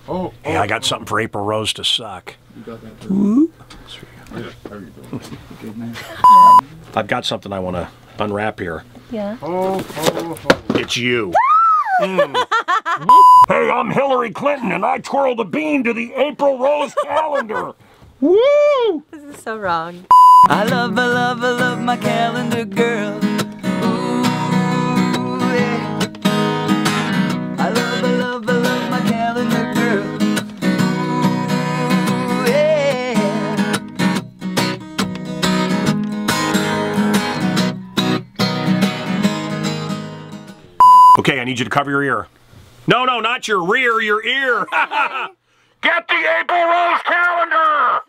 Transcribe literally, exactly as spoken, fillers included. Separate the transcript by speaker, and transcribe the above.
Speaker 1: Oh,
Speaker 2: Hey,
Speaker 1: oh,
Speaker 2: I got
Speaker 1: oh.
Speaker 2: something for April Rose to suck.
Speaker 1: You got that too. Yeah, how you doing? Good man.
Speaker 2: I've got something I want to unwrap here.
Speaker 3: Yeah.
Speaker 1: Oh, oh, oh.
Speaker 2: It's you. Mm. Hey, I'm Hillary Clinton, and I twirled a bean to the April Rose calendar. Woo!
Speaker 3: This is so wrong.
Speaker 4: I love, I love, I love my calendar girl. Ooh, yeah. I love, I love, I love my calendar girl. Ooh, yeah.
Speaker 2: Okay, I need you to cover your ear. No, no, not your rear, your ear. Get the April Rose calendar!